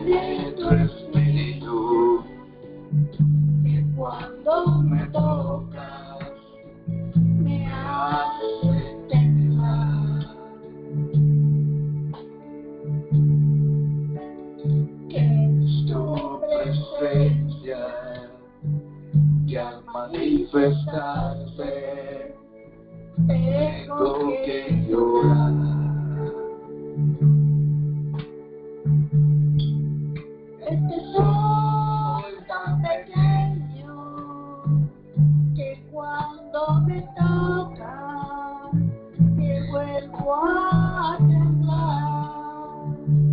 de tu espíritu, que cuando me tocas me hace temblar, que es tu presencia que al manifestarse tengo que llorar. Soy tan pequeño que cuando me toca me vuelvo a temblar.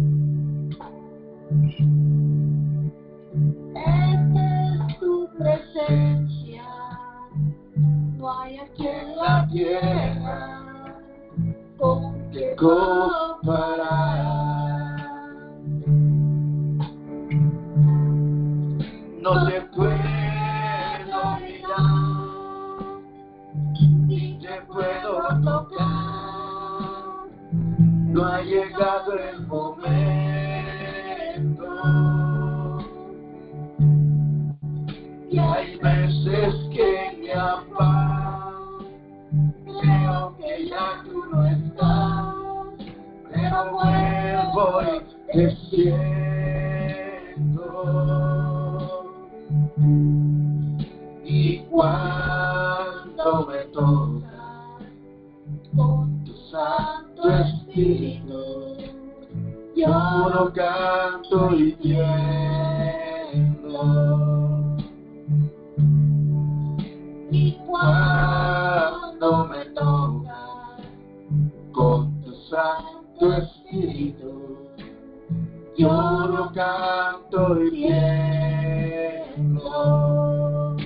Es tu presencia, no hay aquí en la tierra con que comparar. No te puedo mirar, ni te puedo tocar, no ha llegado el momento. Y hay veces que me apago, creo que ya tú no estás, pero vuelvo y te siento. Y cuando me tocas con tu Santo Espíritu, yo lo canto y tiemblo. Y cuando me tocas con tu Santo Espíritu, yo lo canto y tiemblo.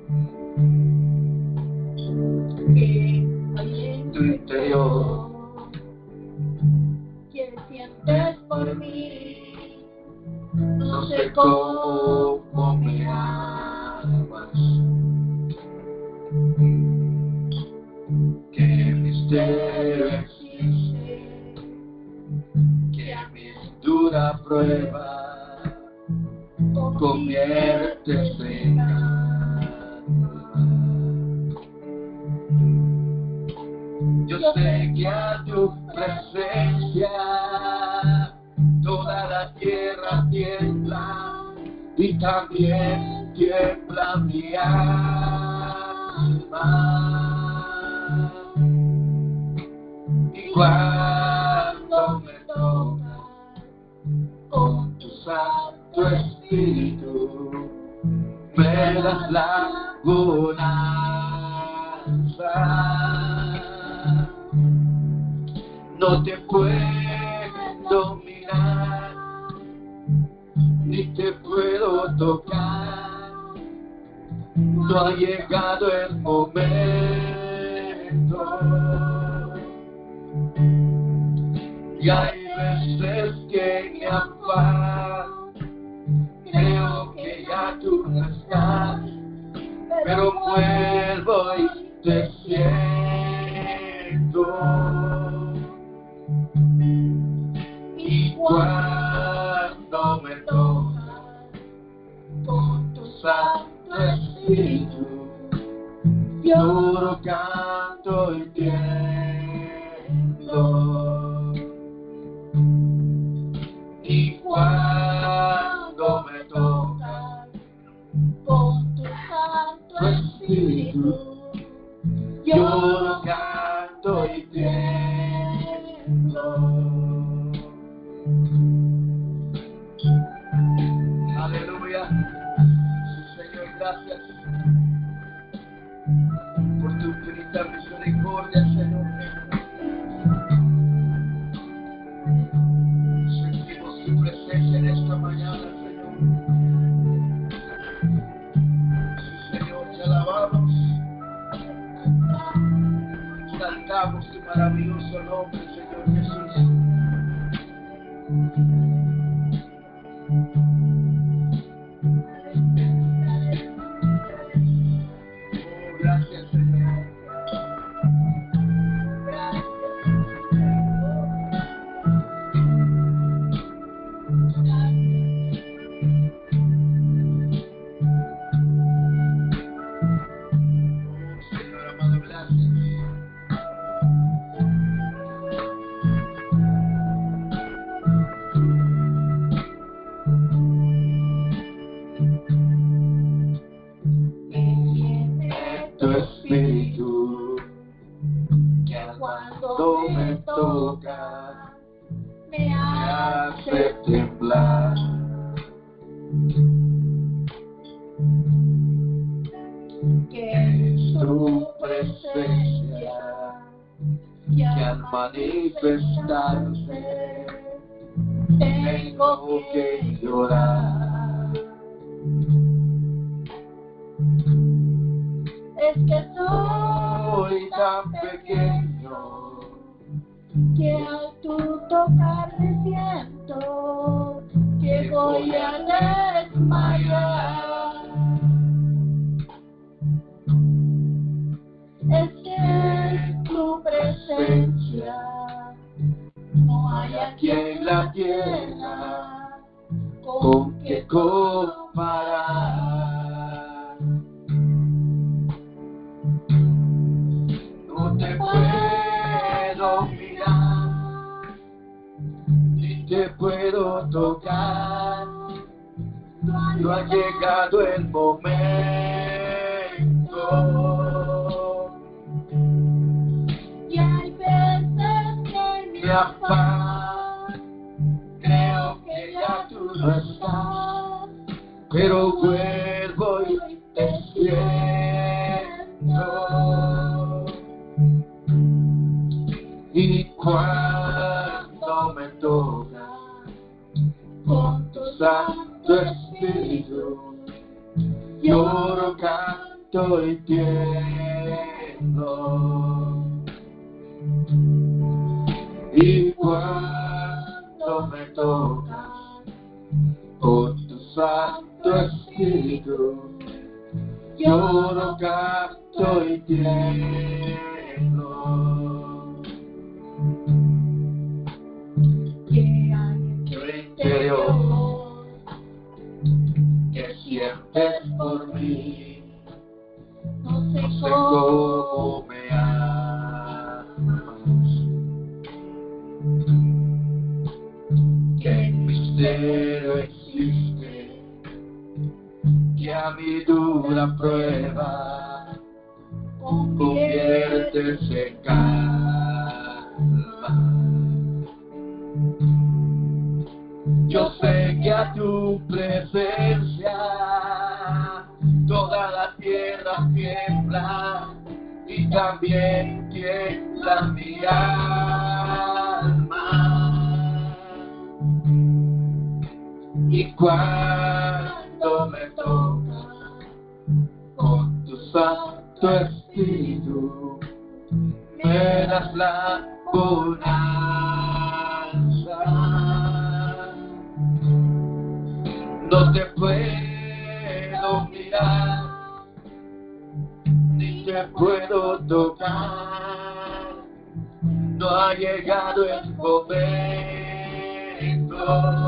Que hay en tu interior, que sientes por mí, no sé cómo me amas, qué misterio existe, que a mi dura prueba conviertes en calma. Yo sé que a tu presencia toda la tierra tiembla y también tiembla mi alma. Y cuando me tocas con tu Santo Espíritu, me das la bonanza. No te puedo mirar, ni te puedo tocar, no ha llegado el momento. Y hay veces que me apago, creo que ya tú no estás, pero vuelvo y te siento. Y cuando me tocas con tu Santo Espíritu, yo lo canto y tiemblo. Y cuando me tocas con tu Santo Espíritu, yo lo canto y tiemblo. Aleluya. Señor, gracias por tu infinita misericordia, Señor. Sentimos tu presencia en esta mañana, Señor. Sí, Señor, te alabamos, exaltamos tu maravilloso nombre, Señor Jesús. Gracias, Señor. hace temblar. Que es tu presencia que al manifestarse tengo que llorar. Es que soy tan pequeño que al tu tocarme siento que voy a desmayar. Es que en tu presencia no hay aquí en la tierra con que comparar. No te puedo mirar, ni te puedo tocar. No ha llegado el momento. Y hay veces que mi afán creo que ya tú no estás, pero vuelvo y te siento. Y cuando me toca con tu Santo Espíritu, lloro, canto y tiemblo. Y cuando me toca con tu Santo Espíritu, lloro, canto y tiemblo. Que hay en tu interior que sientes por mí, no sé cómo me amas. Qué misterio existe que a mi dura prueba conviertes en calma. Yo sé que a tu presencia toda la tierra tiembla y también tiembla mi alma. Y cuando me toca con tu Santo Espíritu, me das la bonanza. No te puedo mirar, ni te puedo tocar. No ha llegado el momento.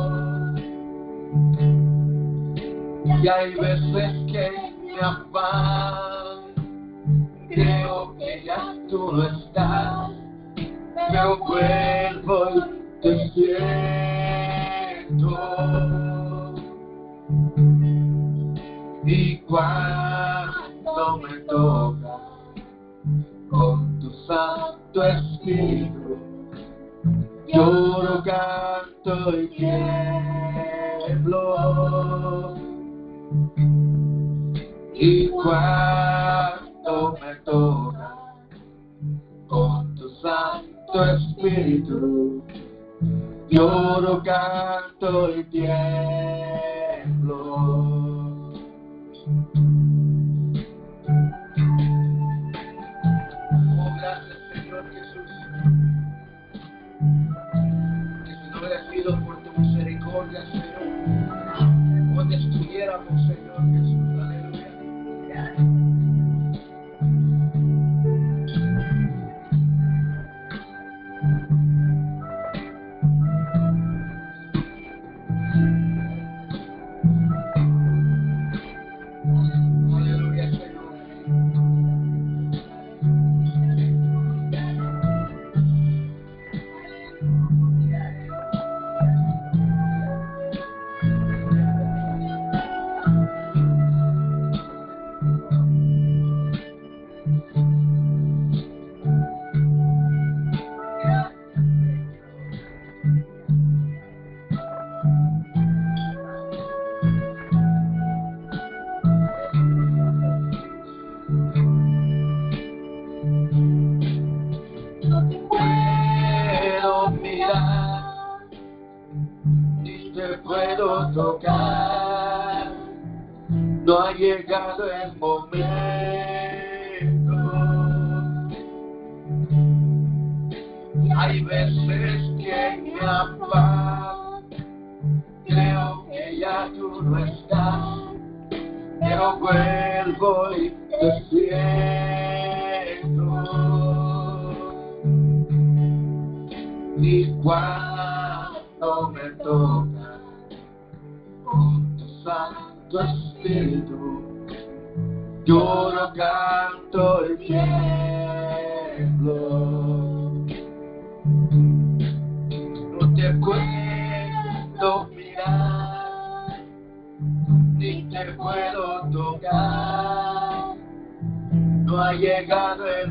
Y hay veces que mi afán creo que ya tú no estás, pero vuelvo y te siento. Y cuando me toca con tu Santo Espíritu, lloro, canto y tiemblo. Y cuando me toca con tu Santo Espíritu, lloro, canto y tiemblo. Oh, gracias, Señor Jesús, que si no hubiera sido por tu misericordia, Señor, donde estuviéramos, Señor Jesús. Aleluya. Aleluya, Señor. ni te puedo tocar. No ha llegado el momento. Hay veces que en mi afán creo que ya tú no estás, pero vuelvo y te siento. Y cuando me toca con tu Santo Espíritu, lloro, canto y tiemblo. No te puedo mirar, ni te puedo tocar. No ha llegado el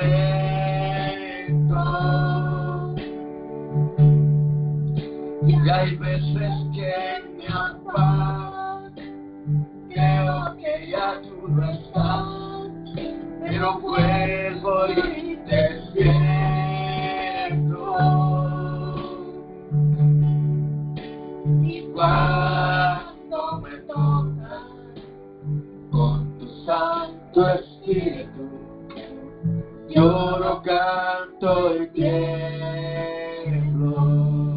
momento. Y hay veces que en mi afán creo que ya tú no estás, pero vuelvo y te siento. Y cuando me toca con tu Santo Espíritu, lloro, canto y tiemblo.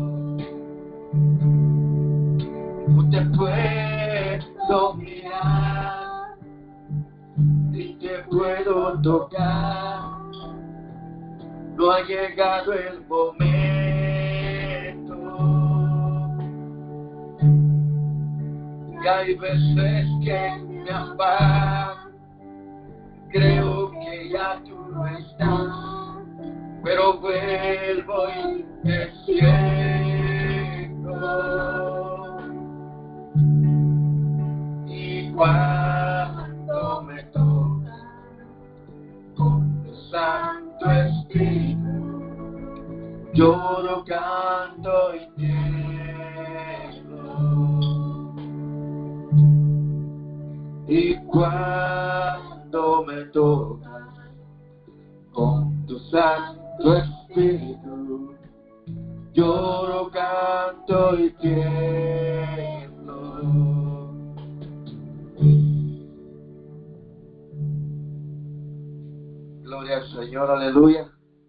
No te puedo mirar, ni te puedo tocar. No ha llegado el momento. Y hay veces que en mi afán creo que ya tú no estás, pero vuelvo y te siento. Y cuando me toca con tu Santo Espíritu, lloro, canto y tiemblo. Y cuando me toca con tu Santo Espíritu, lloro, canto y tiemblo. Gloria al Señor, aleluya.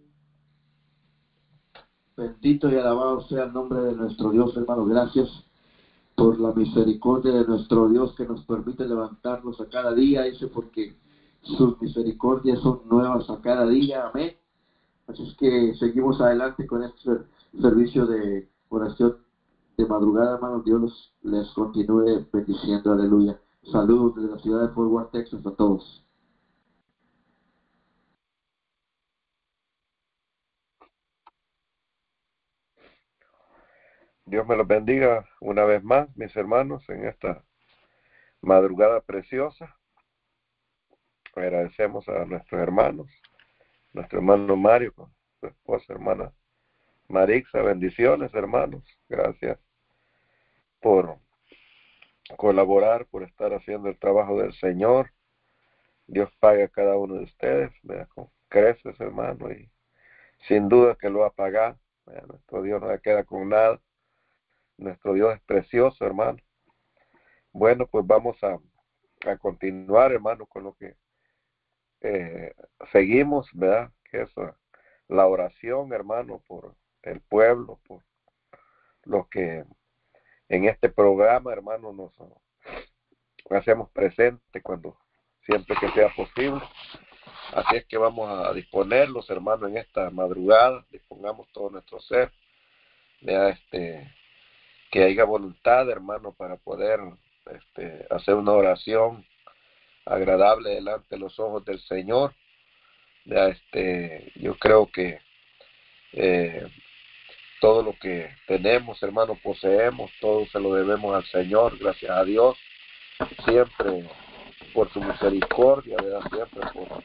Bendito y alabado sea el nombre de nuestro Dios, hermano. Gracias por la misericordia de nuestro Dios que nos permite levantarnos a cada día, dice, porque sus misericordias son nuevas a cada día, amén. Así es que seguimos adelante con este servicio de oración de madrugada, hermanos. Dios les continúe bendiciendo, aleluya. Saludos desde la ciudad de Fort Worth, Texas, a todos. Dios me los bendiga una vez más, mis hermanos, en esta madrugada preciosa. Agradecemos a nuestros hermanos, nuestro hermano Mario, con su esposa, hermana Marixa. Bendiciones, hermanos. Gracias por colaborar, por estar haciendo el trabajo del Señor. Dios pague a cada uno de ustedes, ¿verdad? Con creces, hermano, y sin duda que lo va a pagar. Nuestro Dios no le queda con nada. Nuestro Dios es precioso, hermano. Bueno, pues vamos a continuar, hermano, con lo que seguimos, ¿verdad? Que es la oración, hermano, por el pueblo, por los que en este programa, hermano, nos hacemos presente cuando siempre que sea posible. Así es que vamos a disponerlos, hermano, en esta madrugada. Dispongamos todo nuestro ser, ¿verdad? Que haya voluntad, hermano, para poder hacer una oración agradable delante de los ojos del Señor. Ya yo creo que todo lo que tenemos, hermano, poseemos, todo se lo debemos al Señor, gracias a Dios, siempre por su misericordia, ¿verdad? Siempre por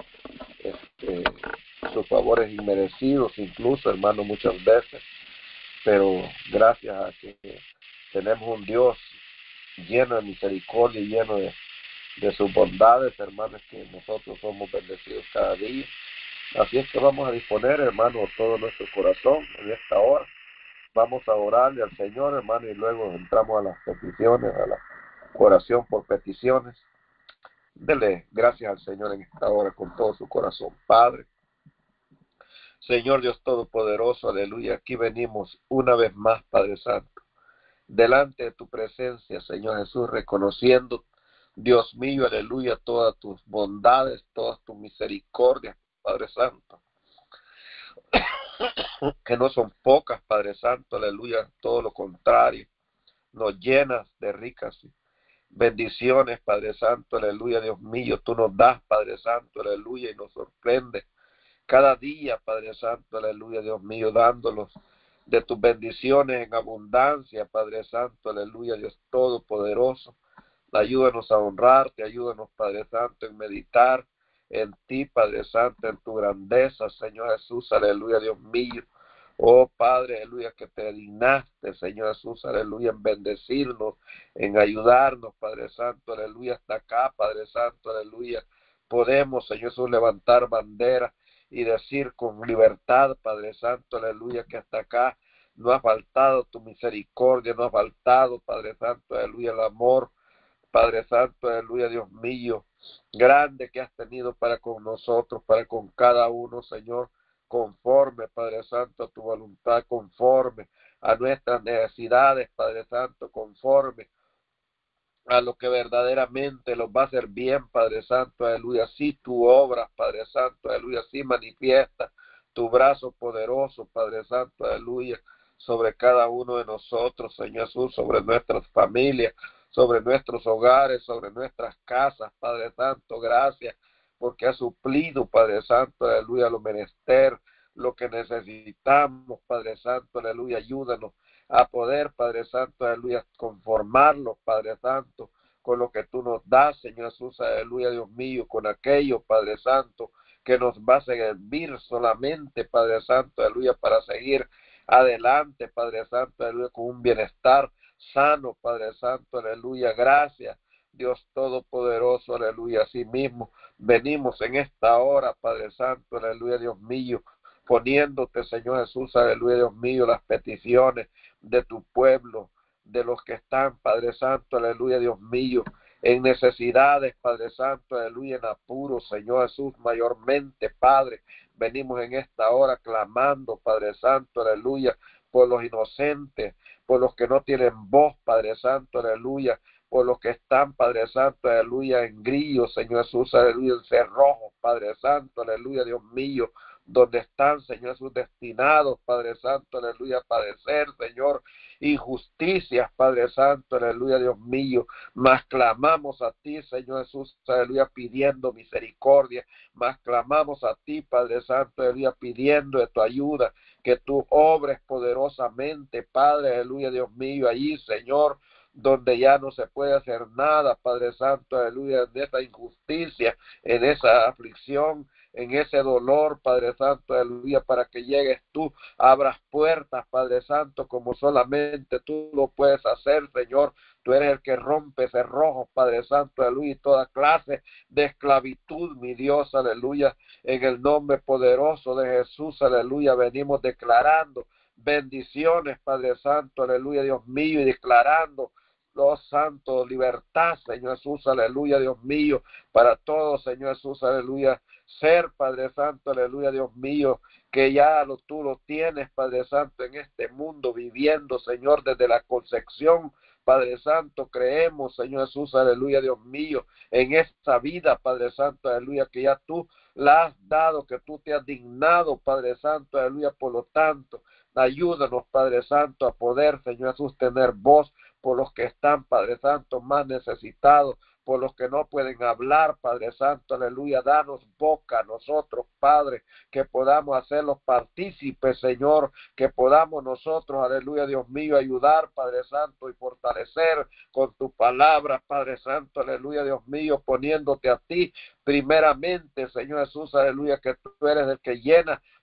sus favores inmerecidos, incluso, hermano, muchas veces, pero gracias a que tenemos un Dios lleno de misericordia y lleno de sus bondades, hermanos, que nosotros somos bendecidos cada día. Así es que vamos a disponer, hermano, todo nuestro corazón en esta hora Vamos a orarle al Señor, hermano, y luego entramos a las peticiones, a la oración por peticiones. Dele gracias al Señor en esta hora con todo su corazón. Padre, Señor Dios Todopoderoso, aleluya, aquí venimos una vez más, Padre Santo, delante de tu presencia, Señor Jesús, reconociendo, Dios mío, aleluya, todas tus bondades, todas tus misericordias, Padre Santo, que no son pocas, Padre Santo, aleluya, todo lo contrario, nos llenas de ricas bendiciones, Padre Santo, aleluya, Dios mío, tú nos das, Padre Santo, aleluya, y nos sorprende cada día, Padre Santo, aleluya, Dios mío, dándolos de tus bendiciones en abundancia, Padre Santo, aleluya, Dios Todopoderoso. Ayúdanos a honrarte, ayúdanos, Padre Santo, en meditar en ti, Padre Santo, en tu grandeza, Señor Jesús, aleluya, Dios mío. Oh Padre, aleluya, que te dignaste, Señor Jesús, aleluya, en bendecirnos, en ayudarnos, Padre Santo, aleluya, hasta acá, Padre Santo, aleluya. Podemos, Señor Jesús, levantar bandera y decir con libertad, Padre Santo, aleluya, que hasta acá no ha faltado tu misericordia, no ha faltado, Padre Santo, aleluya, el amor, Padre Santo, aleluya, Dios mío, grande que has tenido para con nosotros, para con cada uno, Señor, conforme, Padre Santo, a tu voluntad, conforme a nuestras necesidades, Padre Santo, conforme a lo que verdaderamente los va a hacer bien, Padre Santo, aleluya, si tu obra, Padre Santo, aleluya, si manifiesta tu brazo poderoso, Padre Santo, aleluya, sobre cada uno de nosotros, Señor Jesús, sobre nuestras familias, sobre nuestros hogares, sobre nuestras casas, Padre Santo, gracias, porque has suplido, Padre Santo, aleluya, lo menester, lo que necesitamos, Padre Santo, aleluya, ayúdanos a poder, Padre Santo, aleluya, conformarnos, Padre Santo, con lo que tú nos das, Señor Jesús, aleluya, Dios mío, con aquello, Padre Santo, que nos va a servir solamente, Padre Santo, aleluya, para seguir adelante, Padre Santo, aleluya, con un bienestar sano, Padre Santo, aleluya, gracias, Dios Todopoderoso, aleluya, así mismo venimos en esta hora, Padre Santo, aleluya, Dios mío, poniéndote, Señor Jesús, aleluya, Dios mío, las peticiones de tu pueblo, de los que están, Padre Santo, aleluya, Dios mío, en necesidades, Padre Santo, aleluya, en apuros, Señor Jesús, mayormente, Padre, venimos en esta hora clamando, Padre Santo, aleluya, por los inocentes, por los que no tienen voz, Padre Santo, aleluya, por los que están, Padre Santo, aleluya, en grillos, Señor Jesús, aleluya, en cerrojos, Padre Santo, aleluya, Dios mío, donde están, Señor Jesús, destinados, Padre Santo, aleluya, a padecer, Señor, injusticias, Padre Santo, aleluya, Dios mío, mas clamamos a ti, Señor Jesús, aleluya, pidiendo misericordia, mas clamamos a ti, Padre Santo, aleluya, pidiendo de tu ayuda, que tú obres poderosamente, Padre, aleluya, Dios mío, allí, Señor, donde ya no se puede hacer nada, Padre Santo, aleluya, en esa injusticia, en esa aflicción, en ese dolor, Padre Santo, aleluya, para que llegues tú, abras puertas, Padre Santo, como solamente tú lo puedes hacer, Señor. Tú eres el que rompe cerrojos, Padre Santo, aleluya, y toda clase de esclavitud, mi Dios, aleluya, en el nombre poderoso de Jesús, aleluya, venimos declarando bendiciones, Padre Santo, aleluya, Dios mío, y declarando los santos, libertad, Señor Jesús, aleluya, Dios mío, para todos, Señor Jesús, aleluya, ser, Padre Santo, aleluya, Dios mío, que ya tú lo tienes, Padre Santo, en este mundo, viviendo, Señor, desde la concepción, Padre Santo, creemos, Señor Jesús, aleluya, Dios mío, en esta vida, Padre Santo, aleluya, que ya tú la has dado, que tú te has dignado, Padre Santo, aleluya, por lo tanto, ayúdanos, Padre Santo, a poder, Señor Jesús, tener voz por los que están, Padre Santo, más necesitados, por los que no pueden hablar, Padre Santo, aleluya, danos boca a nosotros, Padre, que podamos hacerlos partícipes, Señor, que podamos nosotros, aleluya, Dios mío, ayudar, Padre Santo, y fortalecer con tu palabra, Padre Santo, aleluya, Dios mío, poniéndote a ti primeramente, Señor Jesús, aleluya, que tú eres el que llena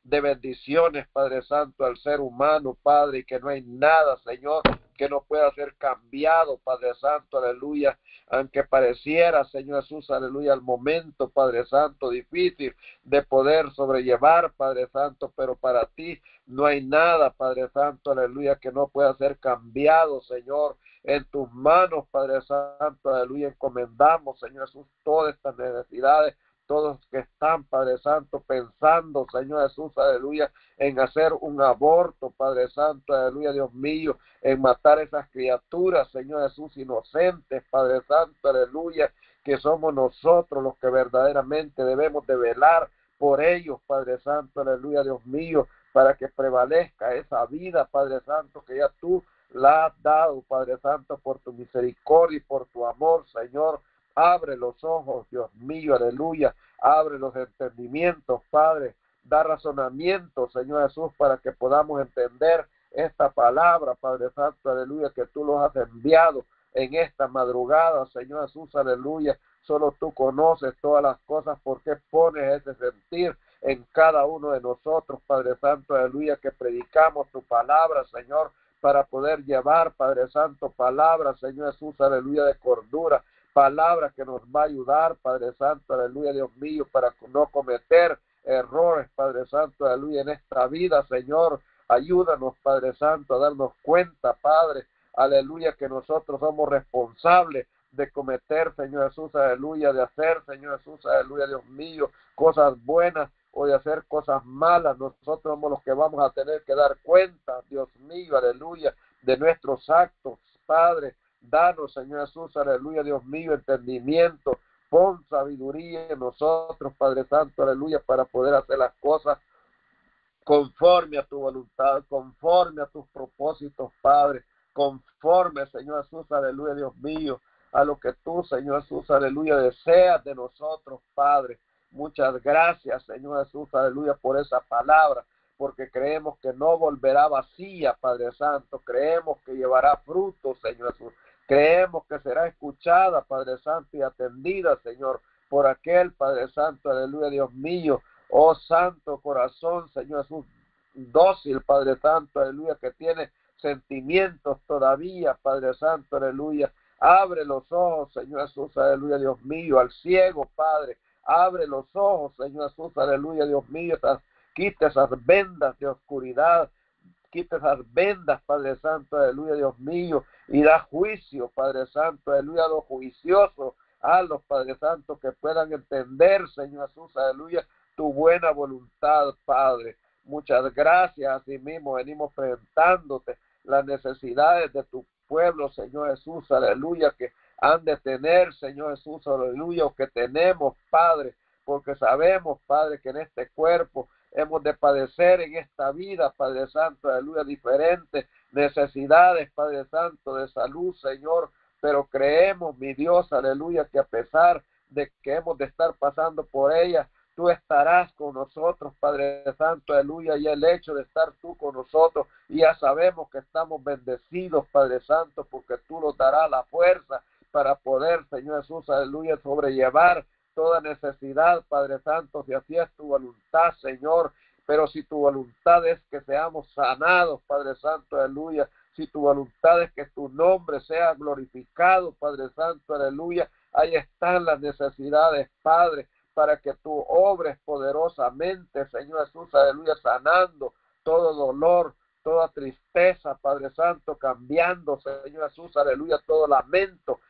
de bendiciones, Padre Santo, al ser humano, Padre, y que no hay nada, Señor, que no pueda ser cambiado, Padre Santo, aleluya, aunque pareciera, Señor Jesús, aleluya, al momento, Padre Santo, difícil de poder sobrellevar, Padre Santo, pero para ti no hay nada, Padre Santo, aleluya, que no pueda ser cambiado, Señor. En tus manos, Padre Santo, aleluya, encomendamos, Señor Jesús, todas estas necesidades, todos que están, Padre Santo, pensando, Señor Jesús, aleluya, en hacer un aborto, Padre Santo, aleluya, Dios mío, en matar esas criaturas, Señor Jesús, inocentes, Padre Santo, aleluya, que somos nosotros los que verdaderamente debemos de velar por ellos, Padre Santo, aleluya, Dios mío, para que prevalezca esa vida, Padre Santo, que ya tú la has dado, Padre Santo, por tu misericordia y por tu amor, Señor. Abre los ojos, Dios mío, aleluya. Abre los entendimientos, Padre. Da razonamiento, Señor Jesús, para que podamos entender esta palabra, Padre Santo, aleluya, que tú los has enviado en esta madrugada, Señor Jesús, aleluya. Solo tú conoces todas las cosas, porque pones ese sentir en cada uno de nosotros, Padre Santo, aleluya, que predicamos tu palabra, Señor, para poder llevar, Padre Santo, palabra, Señor Jesús, aleluya, de cordura, palabra que nos va a ayudar, Padre Santo, aleluya, Dios mío, para no cometer errores, Padre Santo, aleluya, en esta vida, Señor. Ayúdanos, Padre Santo, a darnos cuenta, Padre, aleluya, que nosotros somos responsables de cometer, Señor Jesús, aleluya, de hacer, Señor Jesús, aleluya, Dios mío, cosas buenas o de hacer cosas malas. Nosotros somos los que vamos a tener que dar cuenta, Dios mío, aleluya, de nuestros actos, Padre. Danos, Señor Jesús, aleluya, Dios mío, entendimiento. Pon sabiduría en nosotros, Padre Santo, aleluya, para poder hacer las cosas conforme a tu voluntad, conforme a tus propósitos, Padre, conforme, Señor Jesús, aleluya, Dios mío, a lo que tú, Señor Jesús, aleluya, deseas de nosotros, Padre. Muchas gracias, Señor Jesús, aleluya, por esa palabra, porque creemos que no volverá vacía, Padre Santo, creemos que llevará fruto, Señor Jesús, creemos que será escuchada, Padre Santo, y atendida, Señor, por aquel, Padre Santo, aleluya, Dios mío. Oh Santo Corazón, Señor Jesús, dócil, Padre Santo, aleluya, que tiene sentimientos todavía, Padre Santo, aleluya. Abre los ojos, Señor Jesús, aleluya, Dios mío, al ciego, Padre. Abre los ojos, Señor Jesús, aleluya, Dios mío. Quita esas vendas de oscuridad, quita esas vendas, Padre Santo, aleluya, Dios mío, y da juicio, Padre Santo, aleluya, a los juiciosos, a los Padre Santo que puedan entender, Señor Jesús, aleluya, tu buena voluntad, Padre. Muchas gracias. Así mismo venimos presentándote las necesidades de tu pueblo, Señor Jesús, aleluya, que han de tener, Señor Jesús, aleluya, o que tenemos, Padre, porque sabemos, Padre, que en este cuerpo hemos de padecer en esta vida, Padre Santo, aleluya, diferentes necesidades, Padre Santo, de salud, Señor, pero creemos, mi Dios, aleluya, que a pesar de que hemos de estar pasando por ella, tú estarás con nosotros, Padre Santo, aleluya, y el hecho de estar tú con nosotros, y ya sabemos que estamos bendecidos, Padre Santo, porque tú nos darás la fuerza para poder, Señor Jesús, aleluya, sobrellevar toda necesidad, Padre Santo, si así es tu voluntad, Señor. Pero si tu voluntad es que seamos sanados, Padre Santo, aleluya, si tu voluntad es que tu nombre sea glorificado, Padre Santo, aleluya, ahí están las necesidades, Padre, para que tú obres poderosamente, Señor Jesús, aleluya, sanando todo dolor, toda tristeza, Padre Santo, cambiando, Señor Jesús, aleluya, todo lamento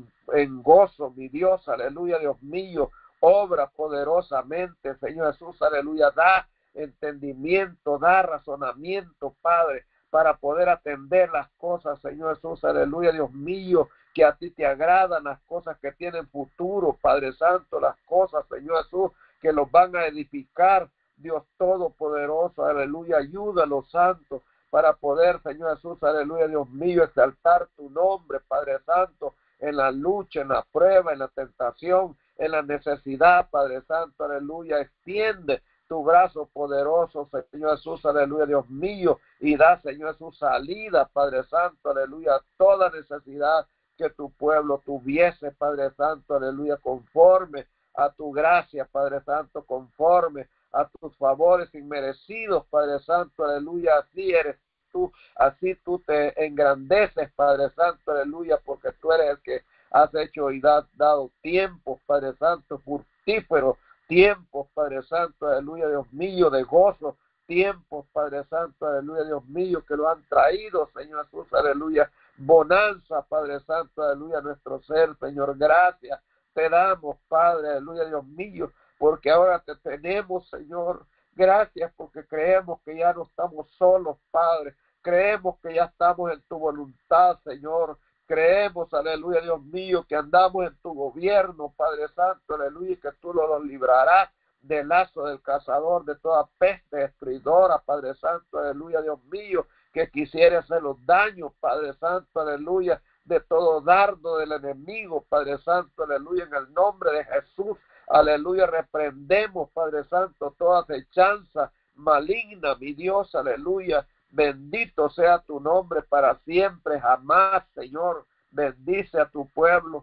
en gozo, mi Dios, aleluya, Dios mío, obra poderosamente, Señor Jesús, aleluya, da entendimiento, da razonamiento, Padre, para poder atender las cosas, Señor Jesús, aleluya, Dios mío, que a ti te agradan, las cosas que tienen futuro, Padre Santo, las cosas, Señor Jesús, que los van a edificar, Dios Todopoderoso, aleluya, ayúdalos, Santo, para poder, Señor Jesús, aleluya, Dios mío, exaltar tu nombre, Padre Santo, en la lucha, en la prueba, en la tentación, en la necesidad, Padre Santo, aleluya, extiende tu brazo poderoso, Señor Jesús, aleluya, Dios mío, y da, Señor Jesús, salida, Padre Santo, aleluya, toda necesidad que tu pueblo tuviese, Padre Santo, aleluya, conforme a tu gracia, Padre Santo, conforme a tus favores inmerecidos, Padre Santo, aleluya, así eres tú, así tú te engrandeces, Padre Santo, aleluya, porque tú eres el que has hecho y dado tiempos, Padre Santo, fructíferos, tiempos, Padre Santo, aleluya, Dios mío, de gozo, tiempos, Padre Santo, aleluya, Dios mío, que lo han traído, Señor Jesús, aleluya, bonanza, Padre Santo, aleluya, nuestro ser, Señor, gracias te damos, Padre, aleluya, Dios mío, porque ahora te tenemos, Señor, gracias porque creemos que ya no estamos solos, Padre, creemos que ya estamos en tu voluntad, Señor, creemos, aleluya, Dios mío, que andamos en tu gobierno, Padre Santo, aleluya, y que tú nos librarás del lazo del cazador, de toda peste destruidora, Padre Santo, aleluya, Dios mío, que quisiera hacer los daños, Padre Santo, aleluya, de todo dardo del enemigo, Padre Santo, aleluya, en el nombre de Jesús, aleluya, reprendemos, Padre Santo, toda acechanza maligna, mi Dios, aleluya, bendito sea tu nombre para siempre, jamás, Señor, bendice a tu pueblo,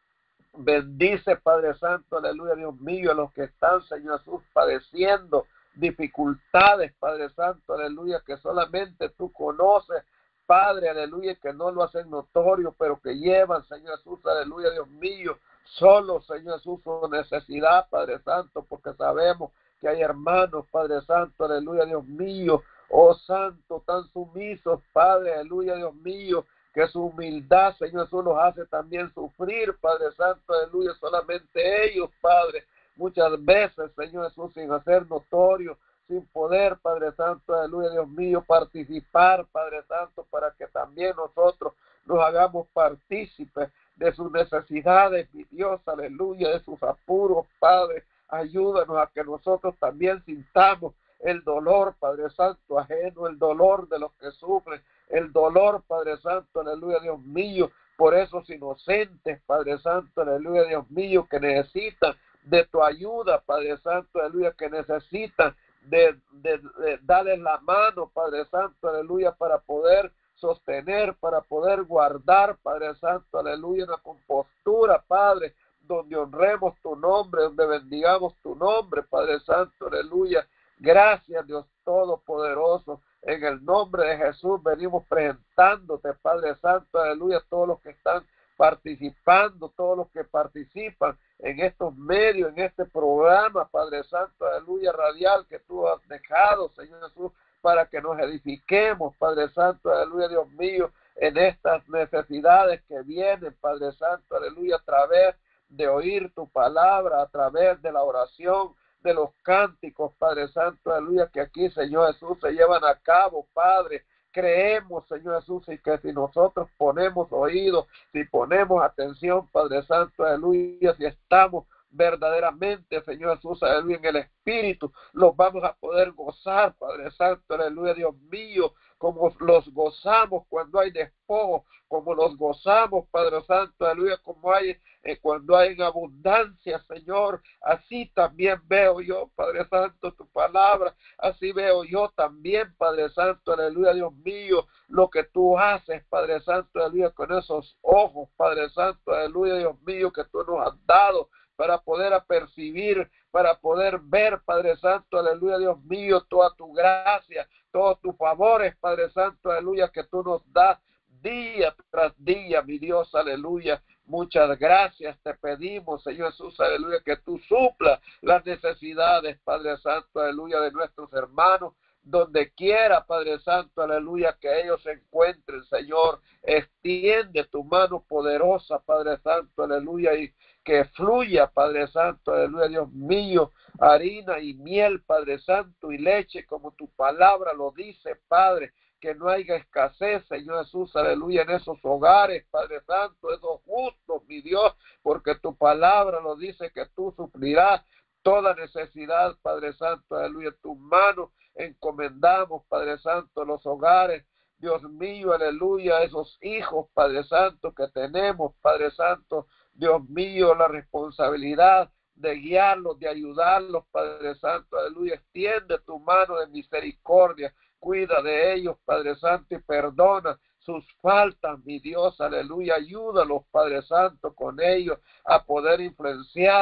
bendice, Padre Santo, aleluya, Dios mío, a los que están, Señor Jesús, padeciendo dificultades, Padre Santo, aleluya, que solamente tú conoces, Padre, aleluya, que no lo hacen notorio, pero que llevan, Señor Jesús, aleluya, Dios mío, solo, Señor Jesús, su necesidad, Padre Santo, porque sabemos que hay hermanos, Padre Santo, aleluya, Dios mío, oh Santo, tan sumisos, Padre, aleluya, Dios mío, que su humildad, Señor Jesús, los hace también sufrir, Padre Santo, aleluya, solamente ellos, Padre, muchas veces, Señor Jesús, sin hacer notorio, sin poder, Padre Santo, aleluya, Dios mío, participar, Padre Santo, para que también nosotros nos hagamos partícipes de sus necesidades, mi Dios, aleluya, de sus apuros, Padre, ayúdanos a que nosotros también sintamos el dolor, Padre Santo, ajeno, el dolor de los que sufren, el dolor, Padre Santo, aleluya, Dios mío, por esos inocentes, Padre Santo, aleluya, Dios mío, que necesitan de tu ayuda, Padre Santo, aleluya, que necesitan de darles la mano, Padre Santo, aleluya, para poder sostener, para poder guardar, Padre Santo, aleluya, una compostura, Padre, donde honremos tu nombre, donde bendigamos tu nombre, Padre Santo, aleluya. Gracias, Dios Todopoderoso. En el nombre de Jesús venimos presentándote, Padre Santo, aleluya, todos los que están participando, todos los que participan en estos medios, en este programa, Padre Santo, aleluya, radial que tú has dejado, Señor Jesús, para que nos edifiquemos, Padre Santo, aleluya, Dios mío, en estas necesidades que vienen, Padre Santo, aleluya, a través de oír tu palabra, a través de la oración, de los cánticos, Padre Santo, aleluya, que aquí, Señor Jesús, se llevan a cabo, Padre. Creemos, Señor Jesús, y que si nosotros ponemos oídos, si ponemos atención, Padre Santo, aleluya, si estamos verdaderamente, Señor Jesús, aleluya, en el Espíritu, los vamos a poder gozar, Padre Santo, aleluya, Dios mío, como los gozamos cuando hay despojo, como los gozamos, Padre Santo, aleluya, como hay cuando hay en abundancia, Señor, así también veo yo, Padre Santo, tu palabra, así veo yo también, Padre Santo, aleluya, Dios mío, lo que tú haces, Padre Santo, aleluya, con esos ojos, Padre Santo, aleluya, Dios mío, que tú nos has dado para poder apercibir, para poder ver, Padre Santo, aleluya, Dios mío, toda tu gracia, todos tus favores, Padre Santo, aleluya, que tú nos das día tras día, mi Dios, aleluya. Muchas gracias te pedimos, Señor Jesús, aleluya, que tú suplas las necesidades, Padre Santo, aleluya, de nuestros hermanos, donde quiera, Padre Santo, aleluya, que ellos se encuentren, Señor, extiende tu mano poderosa, Padre Santo, aleluya, y que fluya, Padre Santo, aleluya, Dios mío, harina y miel, Padre Santo, y leche, como tu palabra lo dice, Padre, que no haya escasez, Señor Jesús, aleluya, en esos hogares, Padre Santo, esos justos, mi Dios, porque tu palabra lo dice que tú suplirás toda necesidad, Padre Santo, aleluya, en tus manos encomendamos, Padre Santo, los hogares, Dios mío, aleluya, esos hijos, Padre Santo, que tenemos, Padre Santo, Dios mío, la responsabilidad de guiarlos, de ayudarlos, Padre Santo, aleluya, extiende tu mano de misericordia, cuida de ellos, Padre Santo, y perdona sus faltas, mi Dios, aleluya, ayúdalos, Padre Santo, con ellos a poder influenciarlos,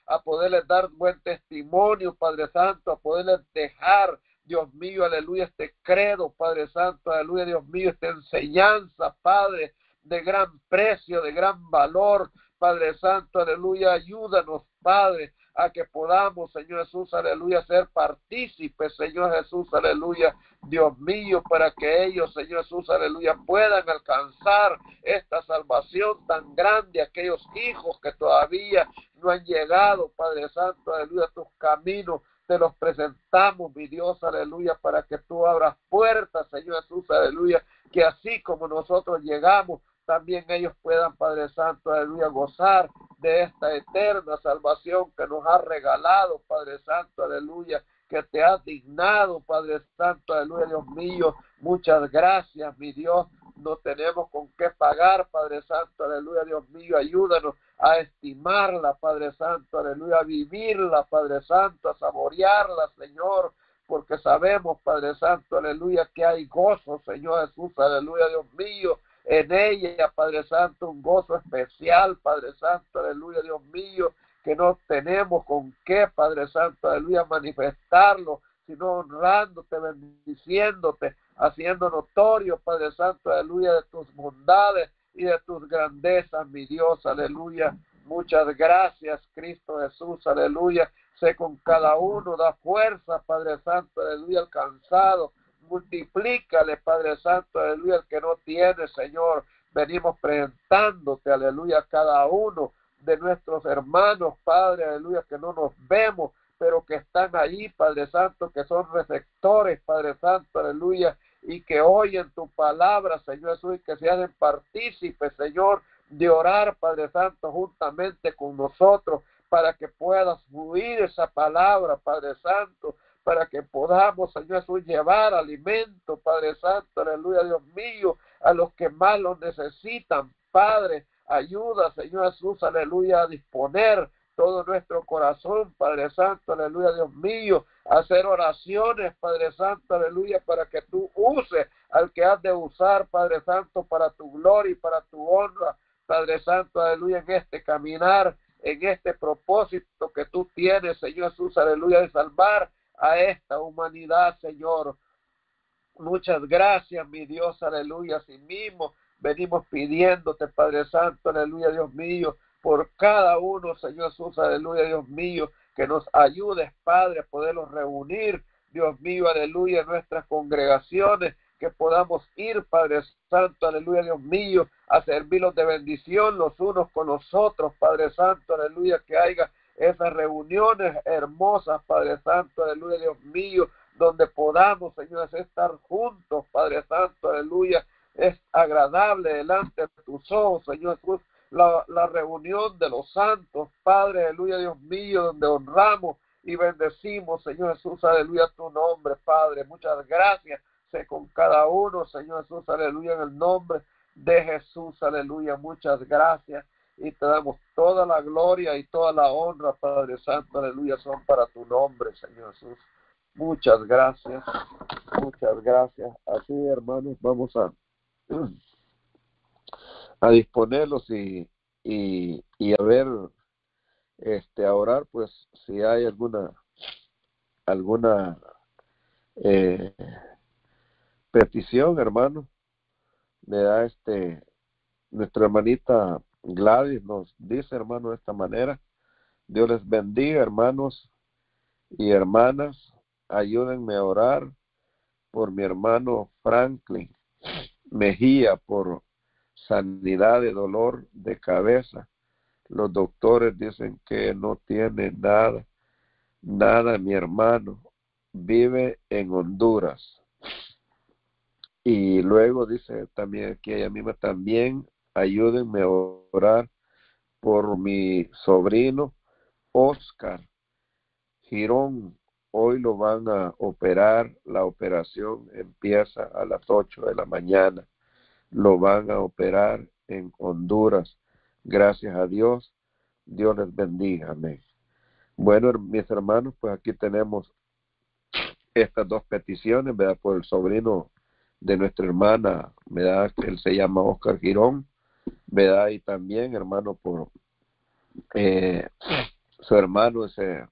a poderles dar buen testimonio, Padre Santo, a poderles dejar, Dios mío, aleluya, este credo, Padre Santo, aleluya, Dios mío, esta enseñanza, Padre, de gran precio, de gran valor, Padre Santo, aleluya, ayúdanos, Padre, a que podamos, Señor Jesús, aleluya, ser partícipes, Señor Jesús, aleluya, Dios mío, para que ellos, Señor Jesús, aleluya, puedan alcanzar esta salvación tan grande, aquellos hijos que todavía no han llegado, Padre Santo, aleluya, a tus caminos, te los presentamos, mi Dios, aleluya, para que tú abras puertas, Señor Jesús, aleluya, que así como nosotros llegamos, también ellos puedan, Padre Santo, aleluya, gozar de esta eterna salvación que nos ha regalado, Padre Santo, aleluya, que te has dignado, Padre Santo, aleluya, Dios mío, muchas gracias, mi Dios, no tenemos con qué pagar, Padre Santo, aleluya, Dios mío, ayúdanos a estimarla, Padre Santo, aleluya, a vivirla, Padre Santo, a saborearla, Señor, porque sabemos, Padre Santo, aleluya, que hay gozo, Señor Jesús, aleluya, Dios mío, en ella, Padre Santo, un gozo especial, Padre Santo, aleluya, Dios mío, que no tenemos con qué, Padre Santo, aleluya, manifestarlo, sino honrándote, bendiciéndote, haciendo notorio, Padre Santo, aleluya, de tus bondades y de tus grandezas, mi Dios, aleluya. Muchas gracias, Cristo Jesús, aleluya. Sé con cada uno, da fuerza, Padre Santo, aleluya, alcanzado. Multiplícale, Padre Santo, aleluya, el que no tiene, Señor. Venimos presentándote, aleluya, cada uno de nuestros hermanos, Padre, aleluya, que no nos vemos, pero que están ahí, Padre Santo, que son receptores, Padre Santo, aleluya, y que oyen tu palabra, Señor Jesús, y que se hacen partícipes, Señor, de orar, Padre Santo, juntamente con nosotros, para que puedas fluir esa palabra, Padre Santo, para que podamos, Señor Jesús, llevar alimento, Padre Santo, aleluya, Dios mío, a los que más lo necesitan, Padre, ayuda, Señor Jesús, aleluya, a disponer todo nuestro corazón, Padre Santo, aleluya, Dios mío, hacer oraciones, Padre Santo, aleluya, para que tú uses al que has de usar, Padre Santo, para tu gloria y para tu honra, Padre Santo, aleluya, en este caminar, en este propósito que tú tienes, Señor Jesús, aleluya, de salvar a esta humanidad, Señor. Muchas gracias, mi Dios, aleluya. Así mismo venimos pidiéndote, Padre Santo, aleluya, Dios mío, por cada uno, Señor Jesús, aleluya, Dios mío, que nos ayudes, Padre, a poderlos reunir, Dios mío, aleluya, en nuestras congregaciones, que podamos ir, Padre Santo, aleluya, Dios mío, a servirlos de bendición los unos con los otros, Padre Santo, aleluya, que haya esas reuniones hermosas, Padre Santo, aleluya, Dios mío, donde podamos, Señor, estar juntos, Padre Santo, aleluya. Es agradable delante de tus ojos, Señor Jesús, la reunión de los santos, Padre, aleluya, Dios mío, donde honramos y bendecimos, Señor Jesús, aleluya, tu nombre, Padre. Muchas gracias, sé con cada uno, Señor Jesús, aleluya, en el nombre de Jesús, aleluya. Muchas gracias y te damos toda la gloria y toda la honra, Padre Santo, aleluya, son para tu nombre, Señor Jesús. Muchas gracias, muchas gracias. Así, hermanos, vamos a disponerlos y a ver, a orar, pues, si hay alguna petición, hermano. Le da nuestra hermanita Gladys nos dice, hermano, de esta manera: Dios les bendiga, hermanos y hermanas. Ayúdenme a orar por mi hermano Franklin Mejía, por sanidad de dolor de cabeza. Los doctores dicen que no tiene nada. Mi hermano vive en Honduras. Y luego dice también aquí ella misma, también ayúdenme a orar por mi sobrino Oscar Girón. Hoy lo van a operar, la operación empieza a las 8 de la mañana. Lo van a operar en Honduras. Gracias a Dios. Dios les bendiga. Amén. Bueno, mis hermanos, pues aquí tenemos estas dos peticiones, ¿verdad? Por el sobrino de nuestra hermana, ¿verdad? Él se llama Oscar Girón, ¿verdad? Y también, hermano, por su hermano ese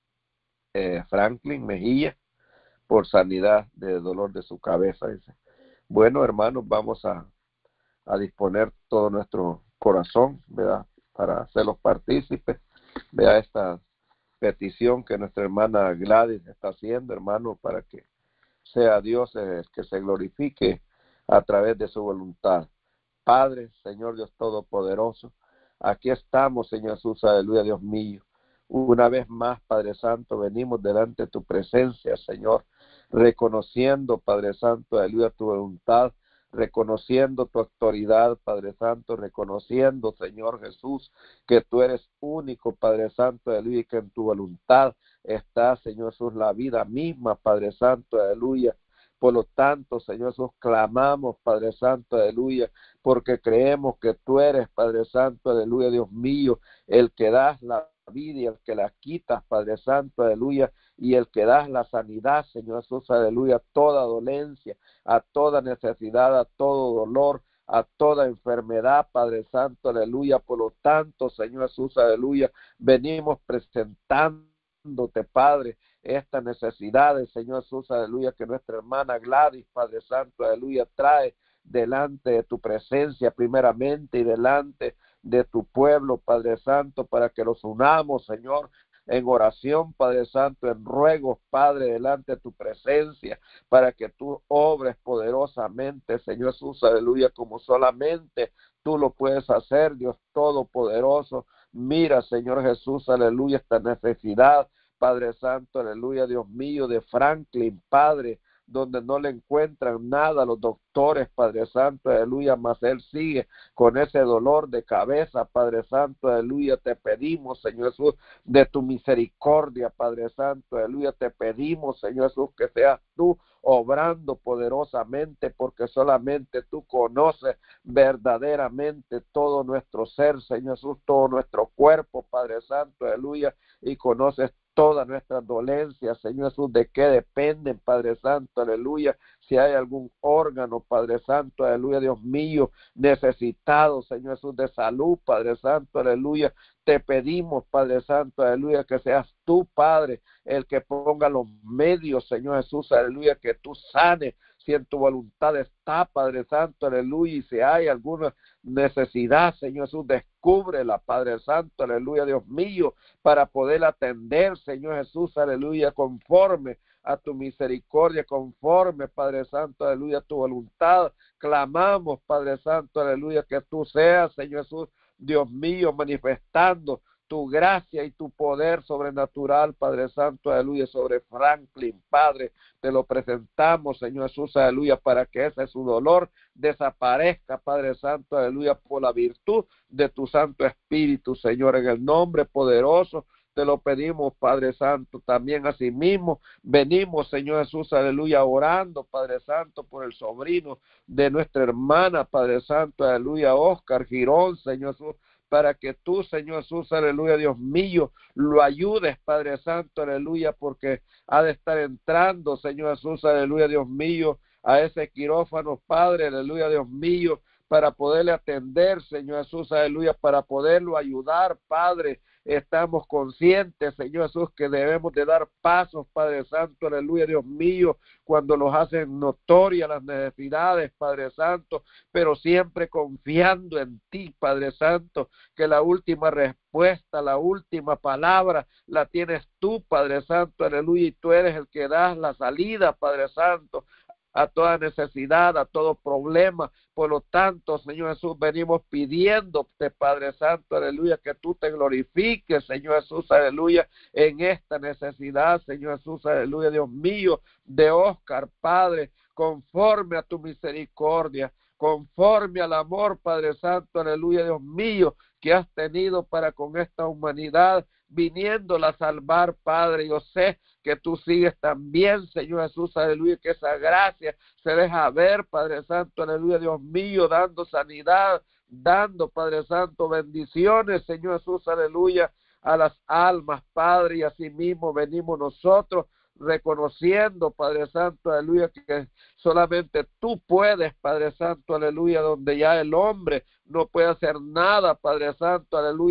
Franklin Mejía, por sanidad de dolor de su cabeza. Dice, bueno, hermanos, vamos a disponer todo nuestro corazón, ¿verdad?, para hacerlos partícipes. Vea esta petición que nuestra hermana Gladys está haciendo, hermano, para que sea Dios el que se glorifique a través de su voluntad. Padre, Señor Dios Todopoderoso, aquí estamos, Señor Jesús, aleluya, Dios mío. Una vez más, Padre Santo, venimos delante de tu presencia, Señor, reconociendo, Padre Santo, aleluya, tu voluntad, reconociendo tu autoridad, Padre Santo, reconociendo, Señor Jesús, que tú eres único, Padre Santo, aleluya, y que en tu voluntad está, Señor Jesús, la vida misma, Padre Santo, aleluya. Por lo tanto, Señor Jesús, clamamos, Padre Santo, aleluya, porque creemos que tú eres, Padre Santo, aleluya, Dios mío, el que das la vida y el que la quitas, Padre Santo, aleluya, y el que das la sanidad, Señor Jesús, aleluya, toda dolencia, a toda necesidad, a todo dolor, a toda enfermedad, Padre Santo, aleluya. Por lo tanto, Señor Jesús, aleluya, venimos presentándote, Padre, estas necesidades, Señor Jesús, aleluya, que nuestra hermana Gladys, Padre Santo, aleluya, trae delante de tu presencia primeramente y delante de tu pueblo, Padre Santo, para que los unamos, Señor, en oración, Padre Santo, en ruegos, Padre, delante de tu presencia, para que tú obres poderosamente, Señor Jesús, aleluya, como solamente tú lo puedes hacer, Dios Todopoderoso. Mira, Señor Jesús, aleluya, esta necesidad, Padre Santo, aleluya, Dios mío, de Franklin, Padre, donde no le encuentran nada a los doctores, Padre Santo, aleluya, mas él sigue con ese dolor de cabeza, Padre Santo, aleluya, te pedimos, Señor Jesús, de tu misericordia, Padre Santo, aleluya, te pedimos, Señor Jesús, que seas tú obrando poderosamente, porque solamente tú conoces verdaderamente todo nuestro ser, Señor Jesús, todo nuestro cuerpo, Padre Santo, aleluya, y conoces todas nuestras dolencias, Señor Jesús, de qué dependen, Padre Santo, aleluya, si hay algún órgano, Padre Santo, aleluya, Dios mío, necesitado, Señor Jesús, de salud, Padre Santo, aleluya, te pedimos, Padre Santo, aleluya, que seas tú, Padre, el que ponga los medios, Señor Jesús, aleluya, que tú sanes, si en tu voluntad está, Padre Santo, aleluya, y si hay alguna necesidad, Señor Jesús, descúbrela, Padre Santo, aleluya, Dios mío, para poder atender, Señor Jesús, aleluya, conforme a tu misericordia, conforme, Padre Santo, aleluya, a tu voluntad. Clamamos, Padre Santo, aleluya, que tú seas, Señor Jesús, Dios mío, manifestando tu gracia y tu poder sobrenatural, Padre Santo, aleluya, sobre Franklin, Padre, te lo presentamos, Señor Jesús, aleluya, para que ese su dolor desaparezca, Padre Santo, aleluya, por la virtud de tu Santo Espíritu, Señor, en el nombre poderoso te lo pedimos, Padre Santo. También asimismo venimos, Señor Jesús, aleluya, orando, Padre Santo, por el sobrino de nuestra hermana, Padre Santo, aleluya, Oscar Girón, Señor Jesús, para que tú, Señor Jesús, aleluya, Dios mío, lo ayudes, Padre Santo, aleluya, porque ha de estar entrando, Señor Jesús, aleluya, Dios mío, a ese quirófano, Padre, aleluya, Dios mío, para poderle atender, Señor Jesús, aleluya, para poderlo ayudar, Padre. Estamos conscientes, Señor Jesús, que debemos de dar pasos, Padre Santo, aleluya, Dios mío, cuando nos hacen notorias las necesidades, Padre Santo, pero siempre confiando en ti, Padre Santo, que la última respuesta, la última palabra la tienes tú, Padre Santo, aleluya, y tú eres el que das la salida, Padre Santo, a toda necesidad, a todo problema. Por lo tanto, Señor Jesús, venimos pidiéndote, Padre Santo, aleluya, que tú te glorifiques, Señor Jesús, aleluya, en esta necesidad, Señor Jesús, aleluya, Dios mío, de Oscar, Padre, conforme a tu misericordia, conforme al amor, Padre Santo, aleluya, Dios mío, que has tenido para con esta humanidad, viniéndola a salvar, Padre. Yo sé que tú sigues también, Señor Jesús, aleluya, que esa gracia se deja ver, Padre Santo, aleluya, Dios mío, dando sanidad, dando, Padre Santo, bendiciones, Señor Jesús, aleluya, a las almas, Padre, y así mismo venimos nosotros reconociendo, Padre Santo, aleluya, que solamente tú puedes, Padre Santo, aleluya, donde ya el hombre no puede hacer nada, Padre Santo, aleluya,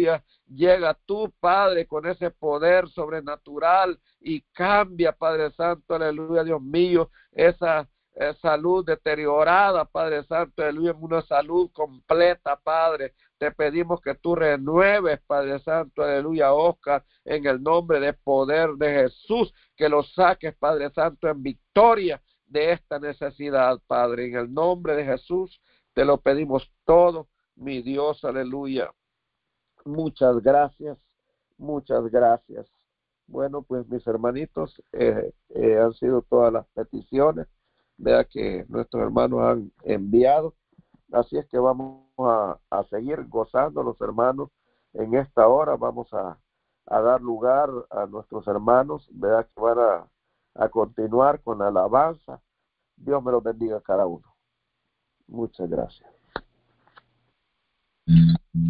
llega tú, Padre, con ese poder sobrenatural y cambia, Padre Santo, aleluya, Dios mío, esa salud deteriorada, Padre Santo, aleluya, una salud completa, Padre. Te pedimos que tú renueves, Padre Santo, aleluya, Oscar, en el nombre de poder de Jesús, que lo saques, Padre Santo, en victoria de esta necesidad, Padre, en el nombre de Jesús, te lo pedimos todo, mi Dios, aleluya. Muchas gracias, muchas gracias. Bueno, pues mis hermanitos, han sido todas las peticiones, vea que nuestros hermanos han enviado, así es que vamos a seguir gozando los hermanos en esta hora, vamos a dar lugar a nuestros hermanos, vea que van a continuar con la alabanza. Dios me los bendiga a cada uno. Muchas gracias.